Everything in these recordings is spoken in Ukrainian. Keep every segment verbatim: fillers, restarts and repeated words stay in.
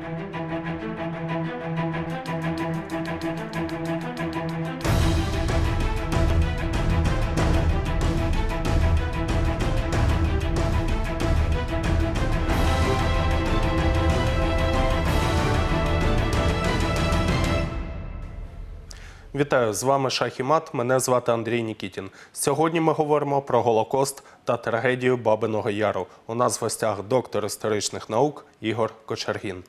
Вітаю, з вами Шах і Мат, мене звати Андрій Нікітін. Сьогодні ми говоримо про Голокост та трагедію Бабиного Яру. У нас в гостях доктор історичних наук Ігор Кочергін.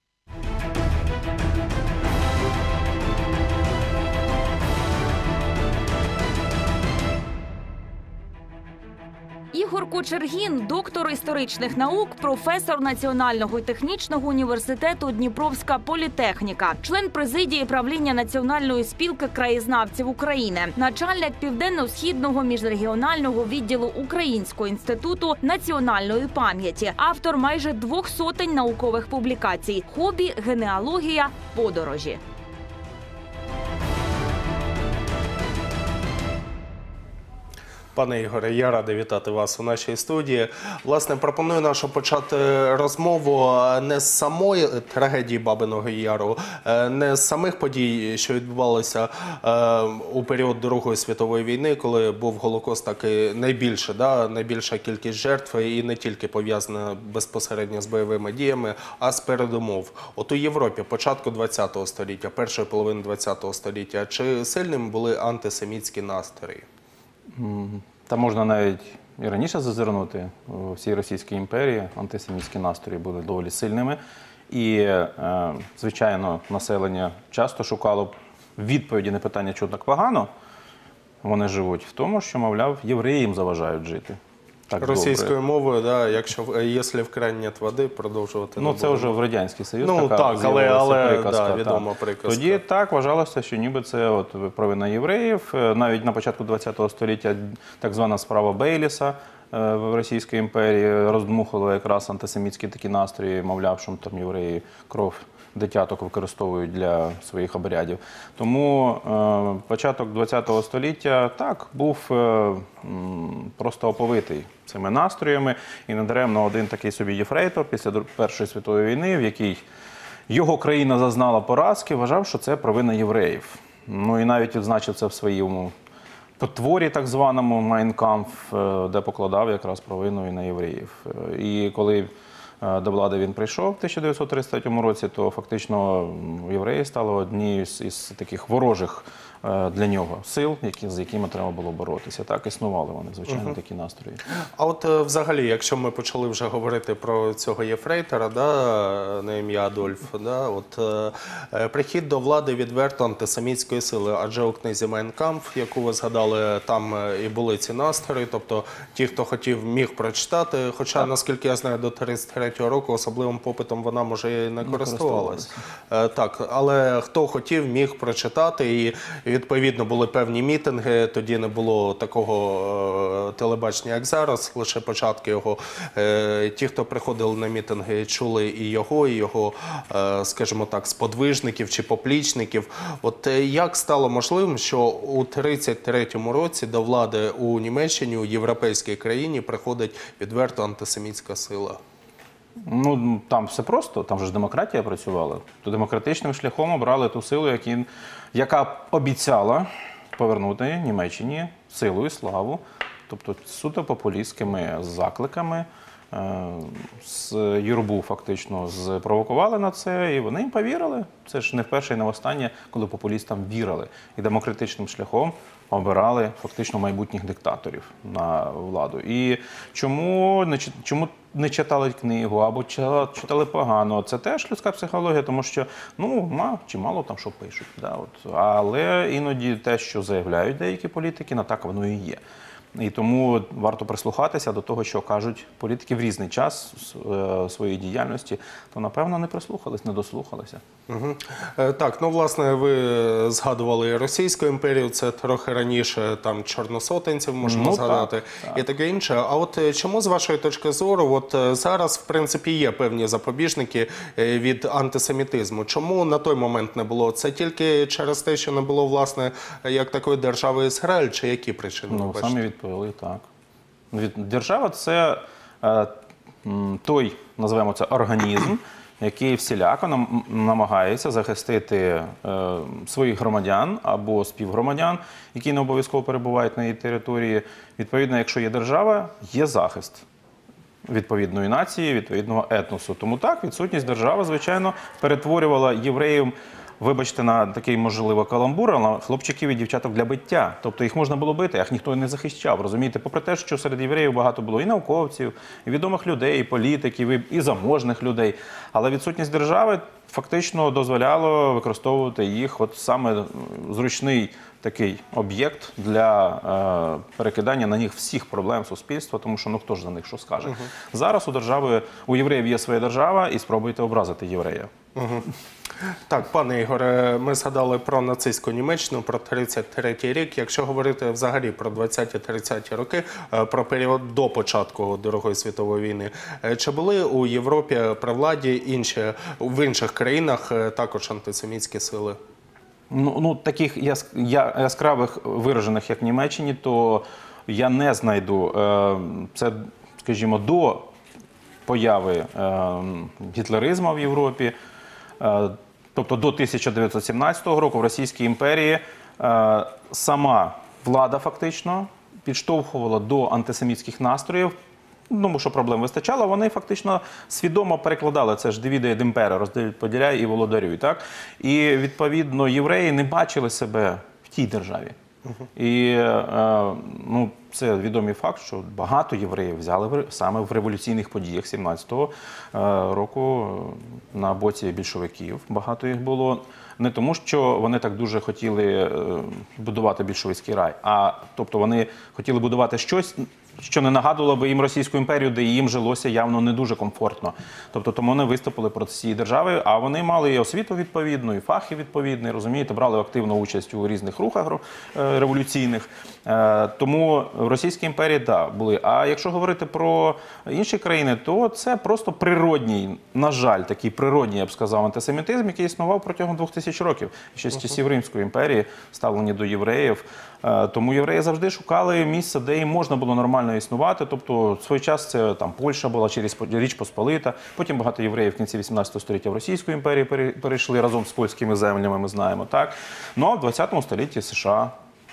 Ігор Кочергін – доктор історичних наук, професор Національного технічного університету Дніпровська політехніка, член президії правління Національної спілки краєзнавців України, начальник Південно-Східного міжрегіонального відділу Українського інституту національної пам'яті, автор майже двох сотень наукових публікацій, хобі, генеалогія, подорожі. Пане Ігоре, я радий вітати вас у нашій студії. Власне, пропоную нашу почати розмову не з самої трагедії Бабиного Яру, не з самих подій, що відбувалися у період Другої світової війни, коли був Голокост, так і найбільше, да, найбільша кількість жертв, і не тільки пов'язана безпосередньо з бойовими діями, а з передумов. От у Європі початку ХХ століття, першої половини ХХ століття, чи сильними були антисемітські настрої? Та можна навіть і раніше зазирнути. У всій Російській імперії антисемітські настрої були доволі сильними. І, звичайно, населення часто шукало відповіді на питання, чого так погано вони живуть, в тому, що, мовляв, євреї їм заважають жити. Так російською добре. мовою, да, якщо, якщо в крані нет води, продовжувати Ну, це вже в Радянський Союз ну, така так, але, але приказка. да, відома приказка. Тоді так вважалося, що ніби це от провина євреїв. Навіть на початку ХХ століття так звана справа Бейліса в Російській імперії роздмухувала якраз антисемітські такі настрої, мовляв, що там євреї кров дитяток використовують для своїх обрядів. Тому е, початок ХХ століття, так, був е, м, просто оповитий цими настроями. І недаремно один такий собі єфрейтор після Першої світової війни, в якій його країна зазнала поразки, вважав, що це провина євреїв. Ну і навіть відзначив це в своєму потворі, так званому «Майн кампф», де покладав якраз провину і на євреїв. І коли до влади він прийшов в тисяча дев'ятсот тридцять третьому році, то фактично євреї стали однією з, із таких ворожих для нього сил, які, з якими треба було боротися. Так, існували вони, звичайно, uh-huh. такі настрої. А от взагалі, якщо ми почали вже говорити про цього єфрейтора, да, на ім'я Адольф, да, от, е, прихід до влади відверто антисемітської сили, адже у книзі «Майн кампф», яку ви згадали, там і були ці настрої, тобто ті, хто хотів, міг прочитати, хоча, так. наскільки я знаю, до тридцять третього року особливим попитом вона, може, і не користувалась. Е, так, але хто хотів, міг прочитати, і відповідно, були певні мітинги, тоді не було такого е, телебачення, як зараз, лише початки його. Е, ті, хто приходили на мітинги, чули і його, і його, е, скажімо так, сподвижників чи поплічників. От е, як стало можливим, що у тридцять третьому році до влади у Німеччині, у європейській країні, приходить відверто антисемітська сила? Ну, там все просто, там же ж демократія працювала. То демократичним шляхом обрали ту силу, які, яка обіцяла повернути Німеччині силу і славу, тобто суто популістськими закликами. З юрбу фактично спровокували на це, і вони їм повірили. Це ж не вперше і не востаннє, коли популістам вірили. І демократичним шляхом обирали фактично майбутніх диктаторів на владу. І чому не, чому не читали книгу, або читали погано? Це теж людська психологія, тому що, ну, ма, чимало там що пишуть. Да, от. Але іноді те, що заявляють деякі політики, на так воно і є. І тому варто прислухатися до того, що кажуть політики в різний час своєї діяльності, то, напевно, не прислухались, не дослухалися. Угу. Так, ну, власне, ви згадували Російську імперію, це трохи раніше, там, чорносотенців можемо ну, згадати, так, так. і таке інше. А от чому, з вашої точки зору, от зараз, в принципі, є певні запобіжники від антисемітизму? Чому на той момент не було? Це тільки через те, що не було, власне, як такої держави Ізраїль, чи які причини? Ну, самі відповіли, так. Держава – це е, той, називаємо це, організм, який всіляко нам- намагається захистити е, своїх громадян або співгромадян, які не обов'язково перебувають на її території. Відповідно, якщо є держава, є захист відповідної нації, відповідного етносу. Тому так, відсутність держави, звичайно, перетворювала євреїв, вибачте, на такий, можливо, каламбур, але хлопчиків і дівчаток для биття. Тобто їх можна було бити, а їх ніхто не захищав, розумієте? Попри те, що серед євреїв багато було і науковців, і відомих людей, і політиків, і- і заможних людей. Але відсутність держави фактично дозволяло використовувати їх от саме зручний такий об'єкт для е, перекидання на них всіх проблем суспільства, тому що ну хто ж за них що скаже. Зараз у держави, у євреїв є своя держава, і спробуйте образити єврея. Так, пане Ігоре, ми згадали про нацистську Німеччину, про тридцять третій рік. Якщо говорити взагалі про двадцяті-тридцяті роки, е, про період до початку Другої світової війни, е, чи були у Європі при владі інші, в інших країнах е, також антисемітські сили? Ну, ну таких яс- я- яскравих виражених, як в Німеччині, то я не знайду. Е, Це, скажімо, до появи е, гітлеризму в Європі, е, тобто до тисяча дев'ятсот сімнадцятого року в Російській імперії е, сама влада фактично підштовхувала до антисемітських настроїв. Тому що проблем вистачало, вони фактично свідомо перекладали, це ж «Divide et impera», розділяй, поділяй і володарюй. Так? І, відповідно, євреї не бачили себе в тій державі. І е, ну, це відомий факт, що багато євреїв взяли в- саме в революційних подіях сімнадцятого е, року на боці більшовиків. Багато їх було. Не тому, що вони так дуже хотіли е, будувати більшовицький рай, а тобто вони хотіли будувати щось, що не нагадувало би їм Російську імперію, де їм жилося явно не дуже комфортно. Тобто тому вони виступили проти цієї держави, а вони мали і освіту відповідну, і фахи відповідні, розумієте, брали активну участь у різних рухах е, революційних. Е, Тому в Російській імперії, так, були. А якщо говорити про інші країни, то це просто природній, на жаль, такий природній, я б сказав, антисемітизм, який існував протягом двох тисяч років, ще з часів Римської імперії, ставлені до євреїв. Е, Тому євреї завжди шукали місце, де їм можна було нормально існувати. Тобто, в свій час це там Польща була, чи Річ- Річ Посполита. Потім багато євреїв в кінці вісімнадцятого століття в Російську імперію пере- перейшли разом з польськими землями, ми знаємо, так? Ну, а в двадцятому столітті США.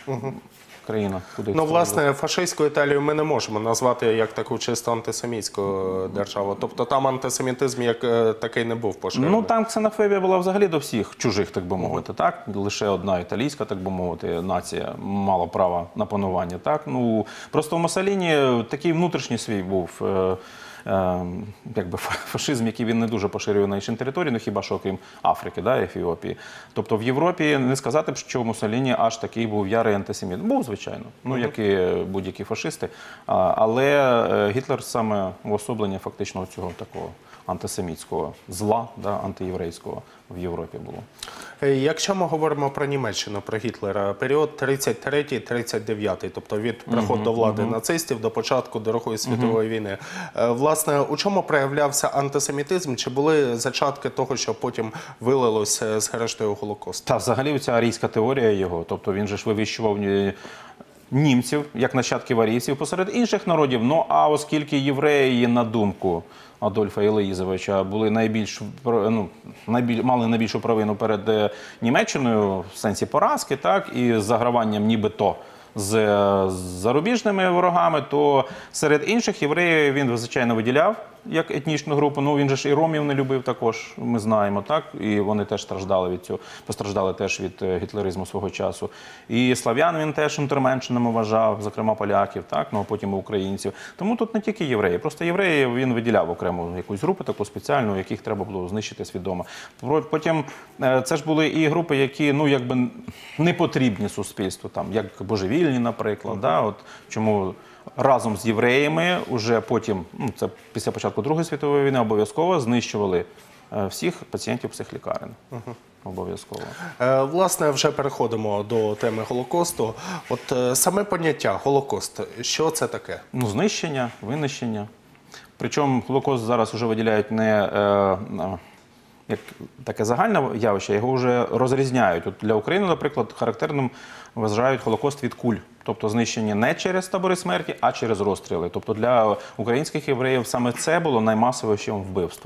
Країна, куди Ну, це власне, фашистську Італію ми не можемо назвати як таку чисто антисемітську державу. Тобто там антисемітизм як е, такий не був поширений. Ну, там ксенофобія була взагалі до всіх чужих, так би мовити, так? Лише одна італійська, так би мовити, нація мала право на панування, так? Ну, просто в Муссоліні такий внутрішній свій був е, е, якби фашизм, який він не дуже поширює на іншій території, ну хіба що окрім Африки, да, Ефіопії. Тобто в Європі не сказати б, що в Муссоліні аж такий був ярий антисеміт. Був, звичайно, ну, як і будь-які фашисти. А, але е, Гітлер саме уособлення фактично цього такого антисемітського зла, да, антиєврейського в Європі було. Е, Якщо ми говоримо про Німеччину, про Гітлера, період тридцять третій - тридцять дев'ятий, тобто від приходу до влади нацистів до початку Другої світової війни. Е, Власне, у чому проявлявся антисемітизм? Чи були зачатки того, що потім вилилось е, з рештою Голокосту? Та взагалі ця арійська теорія його, тобто він же ж вивіщував е, німців, як нащадків арійців, посеред інших народів. Ну, а оскільки євреї, на думку Адольфа Ілоїзовича, були найбільш, ну, найбіль, мали найбільшу провину перед е, Німеччиною в сенсі поразки, так, і з заграванням нібито з е, зарубіжними ворогами, то серед інших євреїв він, звичайно, виділяв як етнічну групу. Ну, він же ж і ромів не любив також, ми знаємо, так? І вони теж страждали від цього, постраждали теж від е, гітлеризму свого часу. І слав'ян він теж унтерменшеними вважав, зокрема поляків, так? Ну, а потім і українців. Тому тут не тільки євреї, просто євреї він виділяв окрему якусь групу таку спеціальну, яких треба було знищити свідомо. Про- Потім е, це ж були і групи, які, ну, якби не потрібні суспільству, там, як божевільні, наприклад, да? От чому разом з євреями уже потім, ну, це після початку Другої світової війни, обов'язково знищували е, всіх пацієнтів психлікарень. Обов'язково. Е, Власне, вже переходимо до теми Голокосту. От е, саме поняття Голокост, що це таке? Ну, знищення, винищення. Причому Голокост зараз вже виділяють не е, на- як таке загальне явище, його вже розрізняють. От для України, наприклад, характерним вважають Голокост від куль. Тобто знищення не через табори смерті, а через розстріли. Тобто для українських євреїв саме це було наймасовішим вбивством.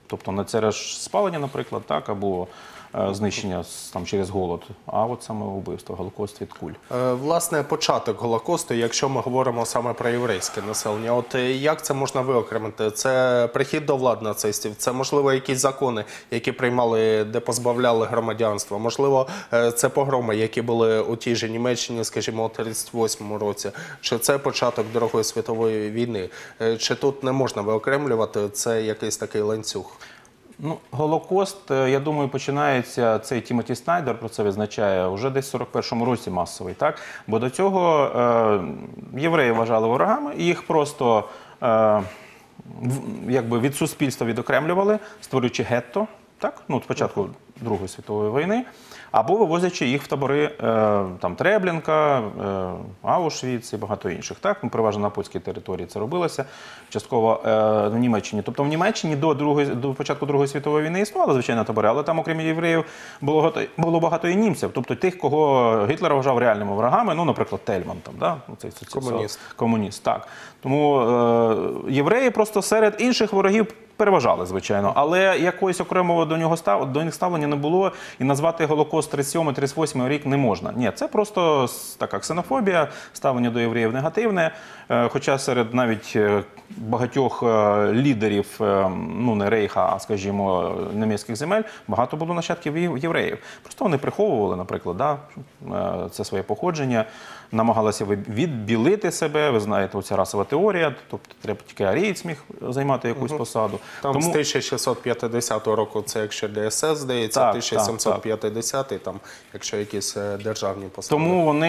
Тобто не через спалення, наприклад, так, або е, знищення с- там, через голод, а от саме вбивство, голокост від куль. Е, Власне, початок Голокосту, якщо ми говоримо саме про єврейське населення, от е, як це можна виокремити? Це прихід до влади нацистів, це, можливо, якісь закони, які приймали, де позбавляли громадянства, можливо, е, це погроми, які були у тій же Німеччині, скажімо, у тридцять восьмому році, чи це початок Другої світової війни, Е, чи тут не можна виокремлювати, це якийсь такий ланцюг? Ну, Голокост, е, я думаю, починається, цей Тімоті Снайдер про це відзначає, вже десь в сорок першому році масовий, так? Бо до цього е, євреї вважали ворогами, і їх просто е, в- якби від суспільства відокремлювали, створюючи гетто, так? Ну, спочатку Другої світової війни, або вивозячи їх в табори е, там, Треблінка, е, Аушвіц і багато інших. Так? Ну, переважно на польській території це робилося, частково е, в Німеччині. Тобто в Німеччині до, другої, до початку Другої світової війни існували, звичайно, табори, але там, окрім євреїв, було, гато- було багато і німців, тобто тих, кого Гітлер вважав реальними ворогами, ну, наприклад, Тельман, там, да? Ну, цей соці- Комуніст. комуніст, так. Тому е, євреї просто серед інших ворогів переважали, звичайно, але якогось окремого до нього став, до них ставлення не було, і назвати Голокост тридцять сьомий тридцять восьмий рік не можна. Ні, це просто с- така ксенофобія, ставлення до євреїв негативне, е, хоча серед навіть е, багатьох е, лідерів, е, ну не рейха, а, скажімо, німецьких земель, багато було нащадків єв- євреїв. Просто вони приховували, наприклад, да, е, це своє походження, намагалися ви- відбілити себе, ви знаєте, оця расова теорія, тобто треба тільки арієць міг займати якусь посаду. Там з тисяча шістсот п'ятдесятого року це якщо ді ес ес, здається, Так, тисяча сімсот п'ятдесятий, там, якщо якісь е, державні посади. Тому вони,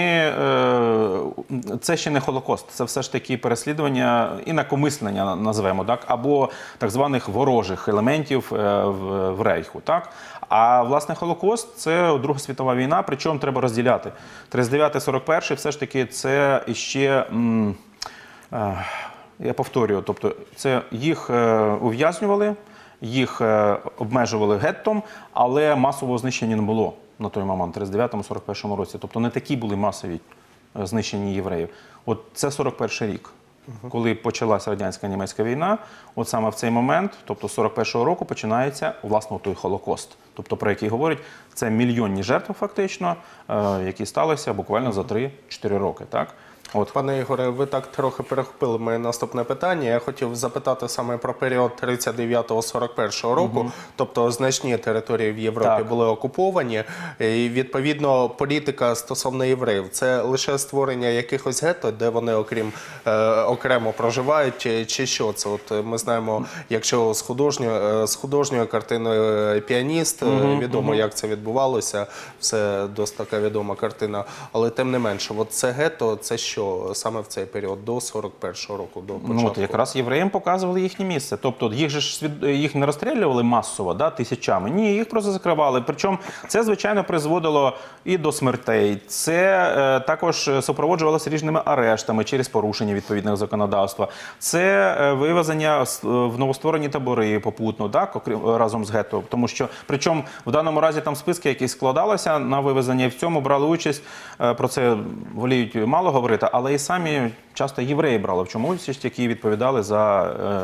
е, це ще не Холокост, це все ж таки переслідування, інакомислення назвемо, так, або так званих ворожих елементів е, в, в Рейху. Так? А власне Холокост – це Друга світова війна, причому треба розділяти. тридцять дев'ятий сорок перший все ж таки це іще, м, е, я повторюю, тобто це їх е, ув'язнювали, їх е, обмежували геттом, але масового знищення не було на той момент, в тридцять дев'ятому сорок першому році. Тобто не такі були масові е, знищення євреїв. От це сорок перший рік. Коли почалася радянсько-німецька війна, от саме в цей момент, тобто з сорок першого року, починається, власне, той Холокост. Тобто, про який говорять, це мільйонні жертви фактично, е, які сталися буквально за три-чотири роки. Так? От. Пане Ігоре, ви так трохи перехопили моє наступне питання. Я хотів запитати саме про період тридцять дев'ятого сорок першого року. Угу. Тобто значні території в Європі Так. були окуповані. І, відповідно, політика стосовно євреїв – це лише створення якихось гетто, де вони окрім, е, окремо проживають, чи, чи що це? От ми знаємо, якщо з художньою, з художньою картиною «Піаніст», угу, відомо, угу. як це відбувалося, все досить така відома картина. Але тим не менше, от це гетто – це що? Що саме в цей період до сорок першого року, до початку? Ну, от якраз євреям показували їхнє місце. Тобто їх же ж свід- їх не розстрілювали масово, да, тисячами. Ні, їх просто закривали. Причому це, звичайно, призводило і до смертей. Це е, також супроводжувалося різними арештами через порушення відповідного законодавства. Це е, вивезення с- в новостворені табори попутно, так, окрім разом з гетто. Тому що, причому в даному разі там списки якісь складалися на вивезення, і в цьому брали участь. Е, про це воліють мало говорити. Але і самі часто євреї брали в чому участь, які відповідали за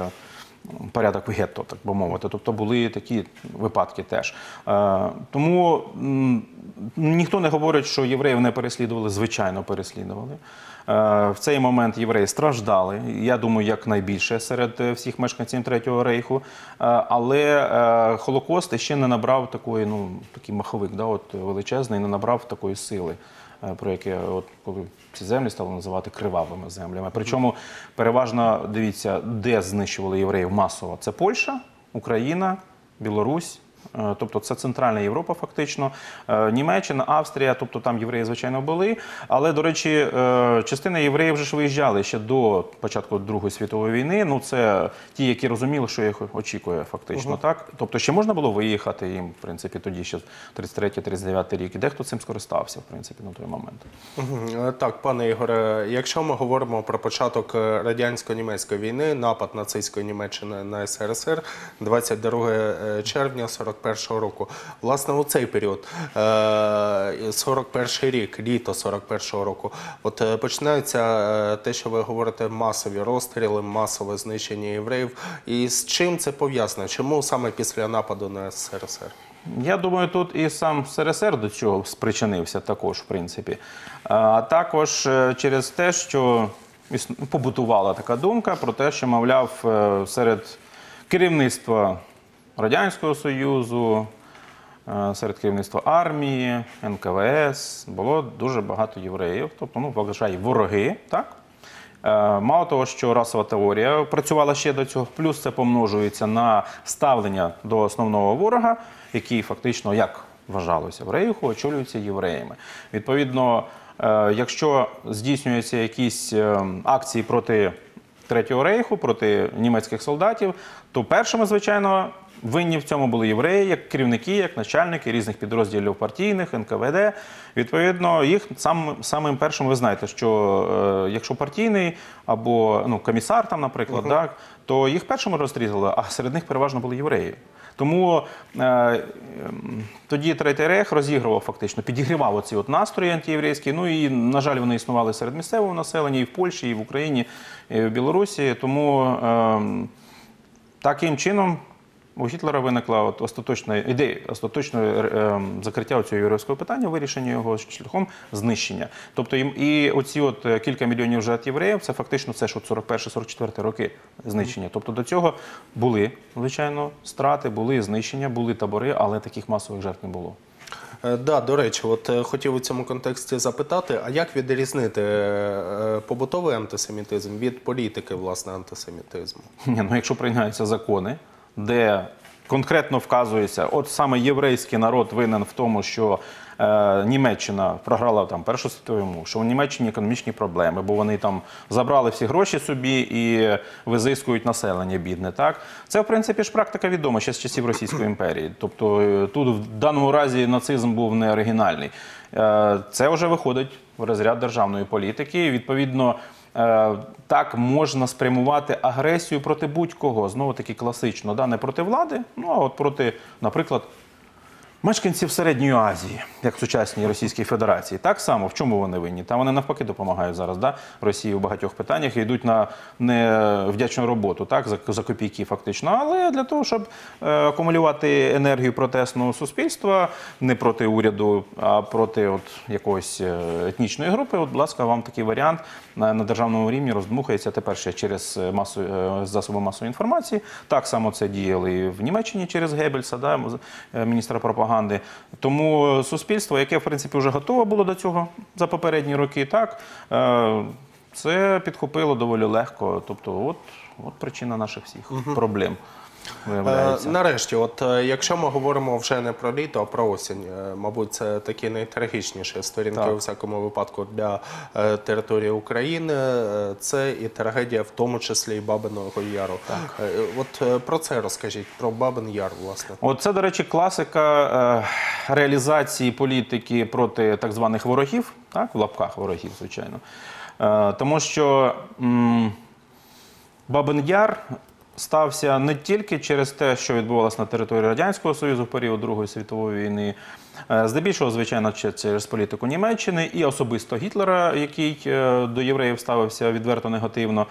е, порядок в гетто, так би мовити. Тобто були такі випадки теж. Е, тому м, ніхто не говорить, що євреїв не переслідували, звичайно переслідували. Е, в цей момент євреї страждали, я думаю, як найбільше серед всіх мешканців Третього рейху. Е, але е, Холокост ще не набрав такої, ну, такий маховик, да, от, величезний, не набрав такої сили, про яке, от, коли ці землі стали називати кривавими землями. Причому переважно, дивіться, де знищували євреїв масово. Це Польща, Україна, Білорусь. Е, Тобто це Центральна Європа фактично, Е, Німеччина, Австрія, тобто там євреї, звичайно, були. Але, до речі, е, частина євреїв вже ж виїжджали ще до початку Другої світової війни. Ну, це ті, які розуміли, що їх очікує фактично. Угу. Так? Тобто ще можна було виїхати їм, в принципі, тоді ще тридцять третій тридцять дев'ятий рік. І дехто цим скористався, в принципі, на той момент. Угу. Так, пане Ігоре, якщо ми говоримо про початок радянсько-німецької війни, напад нацистської Німеччини на ес ер ес ер, двадцять другого червня сорок сорок першого року. Власне, у цей період, е, сорок перший рік, літо сорок першого року, от е, починаються е, те, що ви говорите, масові розстріли, масове знищення євреїв. І з чим це пов'язано? Чому саме після нападу на СРСР? Я думаю, тут і сам СРСР до цього спричинився також, в принципі. А також е, через те, що іс- побутувала така думка про те, що, мовляв, е, серед керівництва Радянського Союзу, е, серед керівництва армії, ен ка ве ес було дуже багато євреїв, тобто, ну, вважай, вороги, так? Е, Мало того, що расова теорія працювала ще до цього, плюс це помножується на ставлення до основного ворога, який фактично, як вважалося в Рейху, очолюється євреями. Відповідно, е, якщо здійснюються якісь е, акції проти Третього Рейху, проти німецьких солдатів, то першими, звичайно, винні в цьому були євреї, як керівники, як начальники різних підрозділів партійних, ен ка ве де. Відповідно, їх сам, самим першим, ви знаєте, що е, якщо партійний або ну, комісар, там, наприклад, uh-huh. так, то їх першими розстріляли, а серед них переважно були євреї. Тому е, тоді Третій Рейх розігрував фактично, підігрівав оці от настрої антиєврейські. Ну і, на жаль, вони існували серед місцевого населення і в Польщі, і в Україні, і в Білорусі. Тому е, таким чином у Гітлера виникла от остаточна ідея остаточного е, закриття цього єврейського питання, вирішення його шляхом знищення. Тобто і, і оці от кілька мільйонів жертв євреїв, це фактично це ж от сорок перший сорок четвертий роки знищення. Тобто до цього були, звичайно, страти, були знищення, були табори, але таких масових жертв не було. Е, Да, до речі, от е, хотів у цьому контексті запитати, а як відрізнити е, побутовий антисемітизм від політики, власне, антисемітизму? Ні, ну якщо прийняються закони, де конкретно вказується, от саме єврейський народ винен в тому, що е, Німеччина програла там Першу світову війну, що у Німеччині економічні проблеми, бо вони там забрали всі гроші собі і визискують населення бідне. Так? Це, в принципі, ж практика відома ще з часів Російської імперії. Тобто е, тут в даному разі нацизм був не оригінальний. Е, це вже виходить в розряд державної політики. Відповідно, так можна спрямувати агресію проти будь-кого, знову-таки класично, да? Не проти влади, ну а от проти, наприклад, мешканців Середньої Азії, як в сучасній Російській Федерації. Так само, в чому вони винні? Та вони навпаки допомагають зараз, да? Росії в багатьох питаннях і йдуть на невдячну роботу, так? За, за копійки фактично, але для того, щоб е, акумулювати енергію протестного суспільства, не проти уряду, а проти от, якоїсь е, етнічної групи, от, будь ласка, вам такий варіант на, на державному рівні роздмухається тепер ще через масу, е, засоби масової інформації. Так само це діяли і в Німеччині через Геббельса, да? Міністра пропаганди. Тому суспільство, яке, в принципі, вже готове було до цього за попередні роки, так, це підхопило доволі легко. Тобто, от, от причина наших всіх угу. проблем. Е, нарешті, от якщо ми говоримо вже не про літо, а про осінь, мабуть, це такі найтрагічніші сторінки так. у всякому випадку для е, території України. Це і трагедія, в тому числі і Бабиного Яру. Так. Е, от е, про це розкажіть, про Бабин Яр, власне. От це, до речі, класика е, реалізації політики проти так званих ворогів, так, в лапках ворогів, звичайно. Е, тому що м, Бабин Яр стався не тільки через те, що відбувалося на території Радянського Союзу в період Другої світової війни, здебільшого, звичайно, через політику Німеччини і особисто Гітлера, який до євреїв ставився відверто негативно.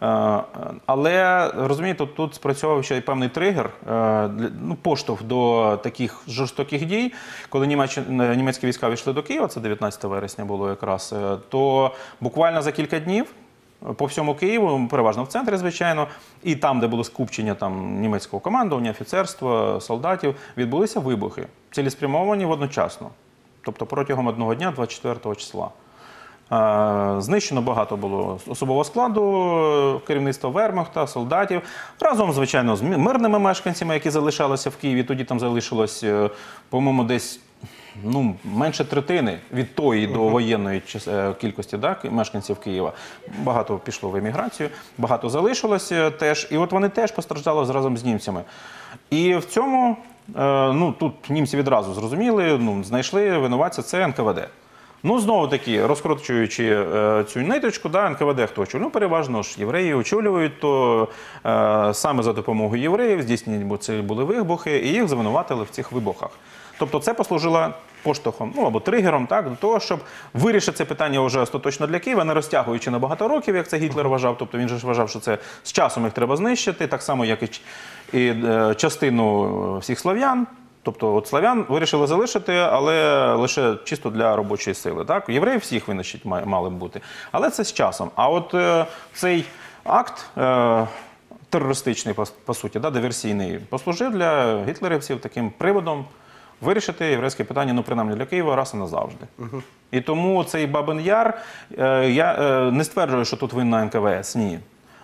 Але, розумієте, тут спрацьовував ще й певний тригер, ну, поштовх до таких жорстоких дій. Коли німецькі війська війшли до Києва, це дев'ятнадцятого вересня було якраз, то буквально за кілька днів по всьому Києву, переважно в центрі, звичайно, і там, де було скупчення там, німецького командування, офіцерства, солдатів, відбулися вибухи, цілеспрямовані водночасно. Тобто протягом одного дня, двадцять четвертого числа. Знищено багато було особового складу, керівництва вермахта, солдатів. Разом, звичайно, з мирними мешканцями, які залишалися в Києві. Тоді там залишилось, по-моєму, десь ну, менше третини від тої до воєнної кількості да, мешканців Києва. Багато пішло в еміграцію, багато залишилося теж. І от вони теж постраждали разом з німцями. І в цьому, ну, тут німці відразу зрозуміли, ну, знайшли винуватця, це ен ка ве де. Ну, знову-таки, розкручуючи е, цю ниточку, да, ен ка ве де хто очолює? Ну, переважно ж євреї очолюють, то е, саме за допомогою євреїв здійснені бо це були вибухи, і їх звинуватили в цих вибухах. Тобто це послужило поштовхом, ну або тригером, так, до того, щоб вирішити це питання вже остаточно для Києва, не розтягуючи на багато років, як це Гітлер вважав. Тобто він же ж вважав, що це з часом їх треба знищити, так само, як і, і е, частину всіх слов'ян. Тобто от славян вирішили залишити, але лише чисто для робочої сили. Так? Євреїв всіх винищити мали б бути. Але це з часом. А от е, цей акт е, терористичний, по, по суті, да, диверсійний, послужив для гітлерівців таким приводом вирішити єврейське питання, ну, принаймні для Києва, раз і назавжди. Угу. І тому цей Бабин Яр, е, я е, не стверджую, що тут винна ен ка ве ес, ні.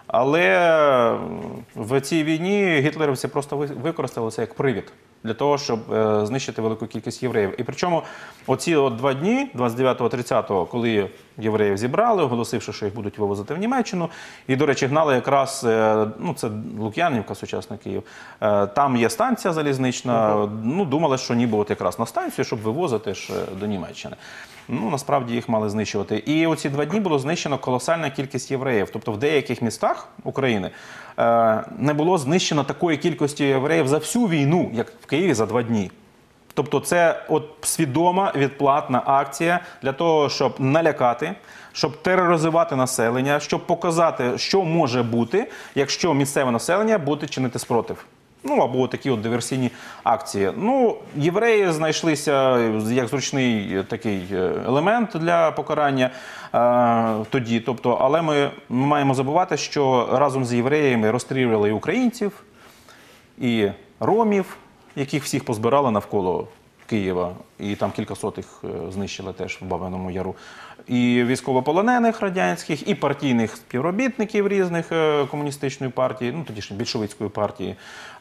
Але в цій війні гітлерівці просто використали це як привід для того, щоб е, знищити велику кількість євреїв. І причому оці от два дні, двадцять дев'ятого тридцятого, коли євреїв зібрали, оголосивши, що їх будуть вивозити в Німеччину, і, до речі, гнали якраз, е, ну, це Лук'янівка, сучасний Київ, е, там є станція залізнична, uh-huh. ну, думали, що ніби от якраз на станцію, щоб вивозити ж до Німеччини. Ну, насправді їх мали знищувати. І оці два дні було знищено колосальна кількість євреїв. Тобто в деяких містах України е, не було знищено такої кількості євреїв за всю війну, як в Києві за два дні. Тобто це от свідома відплатна акція для того, щоб налякати, щоб тероризувати населення, щоб показати, що може бути, якщо місцеве населення буде чинити спротив. Ну, або такі от диверсійні акції. Ну, євреї знайшлися як зручний такий елемент для покарання е, тоді. Тобто, але ми, ми маємо забувати, що разом з євреями розстрілювали і українців, і ромів, яких всіх позбирали навколо Києва, і там кілька сотих знищили теж в Бабиному Яру, і військовополонених радянських, і партійних співробітників різних комуністичної партії, ну тоді ж більшовицької партії,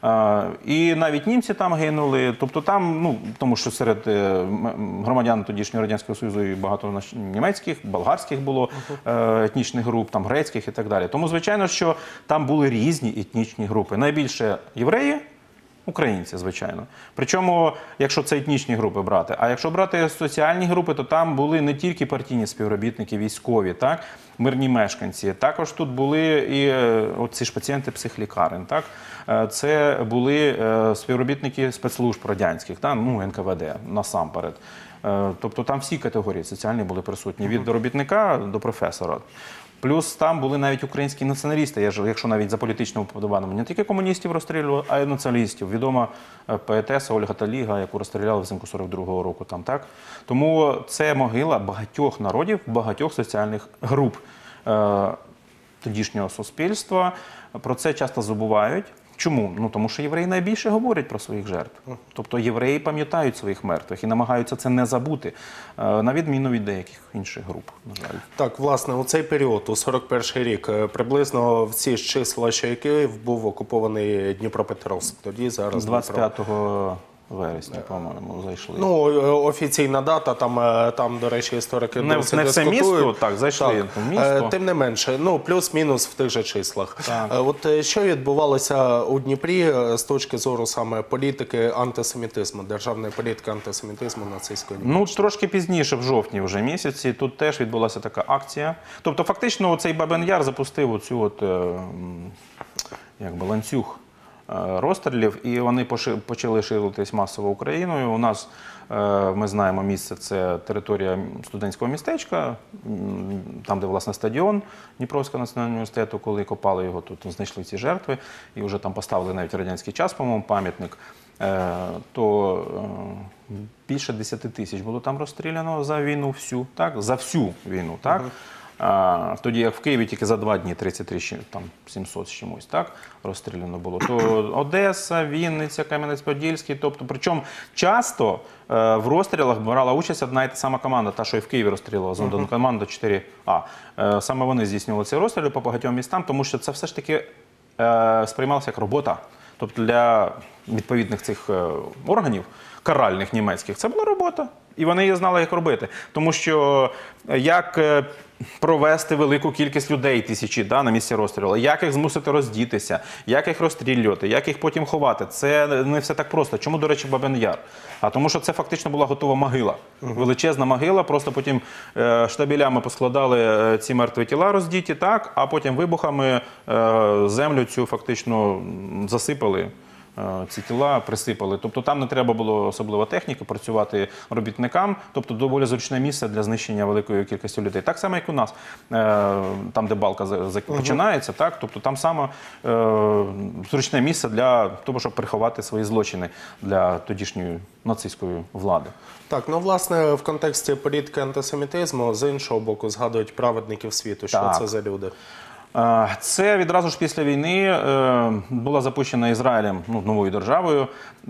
і навіть німці там гинули, тобто там, ну, тому що серед громадян тодішнього Радянського Союзу і багато німецьких, болгарських було етнічних груп, там грецьких і так далі. Тому, звичайно, що там були різні етнічні групи. Найбільше євреї, українці, звичайно. Причому, якщо це етнічні групи брати, а якщо брати соціальні групи, то там були не тільки партійні співробітники, військові, так, мирні мешканці. Також тут були і оці ж пацієнти психлікарень, так. Це були співробітники спецслужб радянських, так, ну, ен ка ве де насамперед. Тобто там всі категорії соціальні були присутні, від робітника до професора. Плюс там були навіть українські націоналісти, якщо навіть за політичним вподобанням. Не тільки комуністів розстрілювали, а й націоналістів. Відома поетеса Ольга Таліга, яку розстріляли взимку сорок другого року. Там, так? Тому це могила багатьох народів, багатьох соціальних груп е, тодішнього суспільства. Про це часто забувають. Чому? Ну, тому що євреї найбільше говорять про своїх жертв. Тобто євреї пам'ятають своїх мертвих і намагаються це не забути, на відміну від деяких інших груп, на жаль. Так, власне, у цей період, у сорок перший рік, приблизно в ці ж числа, що і Київ, був окупований Дніпропетровськ. Тоді, зараз двадцять п'ятого вересня, по-моєму, зайшли. Ну, офіційна дата, там, там до речі, історики не, досить не все дискутують. місто, так, зайшли так. в місто. Тим не менше, ну, плюс-мінус в тих же числах. Так. От що відбувалося у Дніпрі з точки зору саме політики антисемітизму, державної політики антисемітизму нацистської Німеччини? Ну, трошки пізніше, в жовтні вже місяці, тут теж відбулася така акція. Тобто, фактично, цей Бабин Яр запустив оцю от, якби, ланцюг розстрілів, і вони почали ширитись масово Україною. У нас, ми знаємо, місце – це територія студентського містечка, там, де, власне, стадіон Дніпровського національного університету, коли копали його, тут знайшли ці жертви, і вже там поставили навіть в радянський час, по-моєму, пам'ятник, то більше десяти тисяч було там розстріляно за війну всю, так? За всю війну, так? А, тоді як в Києві тільки за два дні тридцять три, там сімсот з чимось, так, розстріляно було. То Одеса, Вінниця, Кам'янець-Подільський, тобто, причому часто е, в розстрілах брала участь одна і та сама команда, та, що і в Києві розстрілювала, зондана команда чотири А. Е, саме вони здійснювали ці розстріли по багатьом містам, тому що це все ж таки е, сприймалося як робота. Тобто для відповідних цих е, органів, каральних німецьких, це була робота. І вони її знали, як робити. Тому що як провести велику кількість людей, тисячі, да, на місці розстрілу, як їх змусити роздітися, як їх розстрілювати, як їх потім ховати. Це не все так просто. Чому, до речі, Бабин Яр? А тому що це фактично була готова могила. Величезна могила, просто потім е, штабелями поскладали е, ці мертві тіла роздіті, так, а потім вибухами е, землю цю фактично м, засипали. Ці тіла присипали. Тобто там не треба було особливо техніки, працювати робітникам, тобто доволі зручне місце для знищення великої кількості людей. Так само, як у нас, там, де балка починається, так, тобто там саме зручне місце для того, щоб приховати свої злочини для тодішньої нацистської влади. Так, ну власне в контексті політики антисемітизму з іншого боку згадують праведників світу. Що Так. це за люди? Це відразу ж після війни була запущена Ізраїлем, ну, новою державою,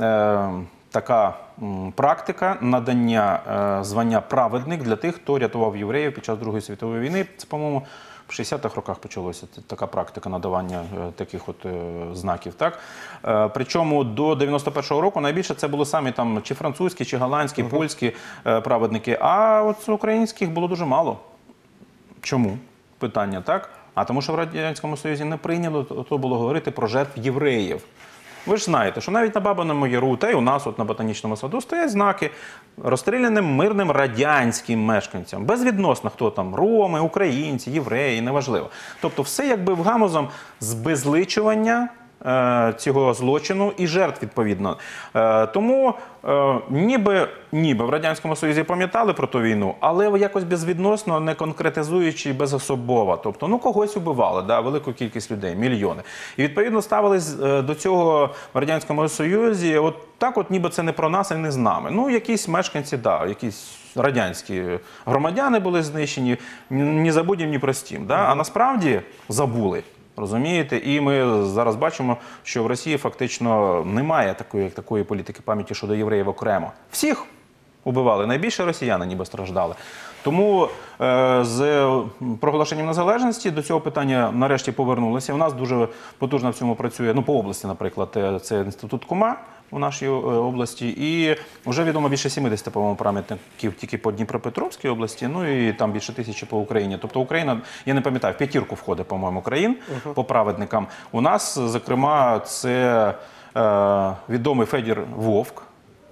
така практика надання звання праведник для тих, хто рятував євреїв під час Другої світової війни. Це, по-моєму, в шістдесятих роках почалося така практика надавання таких от знаків. Так? Причому до дев'яносто першого року найбільше це були самі там чи французькі, чи голландські, польські праведники, а от українських було дуже мало. Чому? Питання, так? А тому що в Радянському Союзі не прийняло то було говорити про жертв євреїв. Ви ж знаєте, що навіть на Бабиному Яру, та й у нас от на Ботанічному саду стоять знаки розстріляним мирним радянським мешканцям. Безвідносно, хто там, роми, українці, євреї, неважливо. Тобто все якби в гамузом збезличування е, цього злочину і жертв відповідно. Е, тому е, ніби, ніби в Радянському Союзі пам'ятали про ту війну, але якось безвідносно, не конкретизуючи безособово. Тобто, ну когось убивали, да, велику кількість людей, мільйони. І відповідно ставились е, до цього в Радянському Союзі, от так от ніби це не про нас і не з нами. Ну якісь мешканці, да, якісь радянські громадяни були знищені, ні забудім, ні простім. Да? А насправді забули. Розумієте? І ми зараз бачимо, що в Росії фактично немає такої, такої політики пам'яті щодо євреїв окремо. Всіх убивали, найбільше росіяни ніби страждали. Тому е, з проголошенням незалежності до цього питання нарешті повернулися. У нас дуже потужно в цьому працює, ну по області, наприклад, це інститут Кума у нашій області, і вже відомо більше сімдесят, по-моєму, пам'ятників тільки по Дніпропетровській області, ну і там більше тисячі по Україні. Тобто Україна, я не пам'ятаю, в п'ятірку входить, по-моєму, країн uh-huh. по праведникам. У нас, зокрема, це е, відомий Федір Вовк,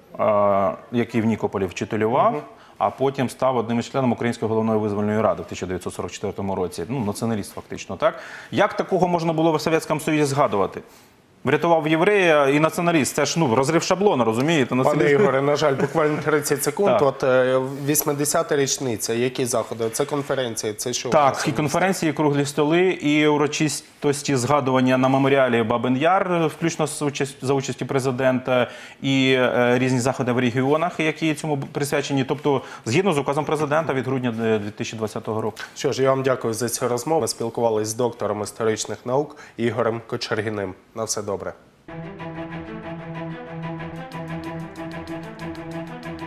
е, який в Нікополі вчителював, uh-huh. а потім став одним із членів Української головної визвольної ради в тисяча дев'ятсот сорок четвертому році. Ну, націоналіст фактично, так? Як такого можна було в Совєтському Союзі згадувати? Врятував єврея і націоналіст. Це ж, ну, розрив шаблона, розумієте? Пане Ігоре, на жаль, буквально тридцять секунд. Так. От вісімдесята річниця, які заходи? Це конференції, це що? Так, і конференції, і круглі столи, і урочистості згадування на меморіалі Бабин Яр, включно з участь, за участю президента, і е, різні заходи в регіонах, які цьому присвячені. Тобто, згідно з указом президента від грудня дві тисячі двадцятого року. Що ж, я вам дякую за цю розмову. Ми спілкувалися з доктором історичних наук Ігорем Кочергіним. На все добре.